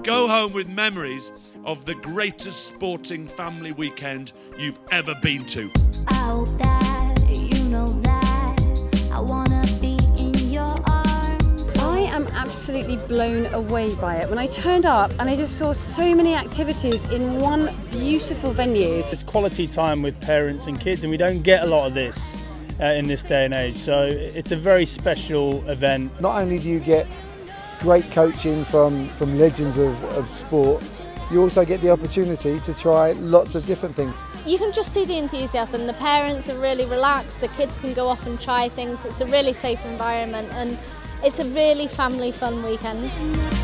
Go home with memories of the greatest sporting family weekend you've ever been to. I hope that you know that I wanna be in your arms. I am absolutely blown away by it. When I turned up and I just saw so many activities in one beautiful venue. It's quality time with parents and kids, and we don't get a lot of this in this day and age, so it's a very special event. Not only do you get great coaching from legends of sport, you also get the opportunity to try lots of different things. You can just see the enthusiasm. The parents are really relaxed, the kids can go off and try things. It's a really safe environment and it's a really family fun weekend.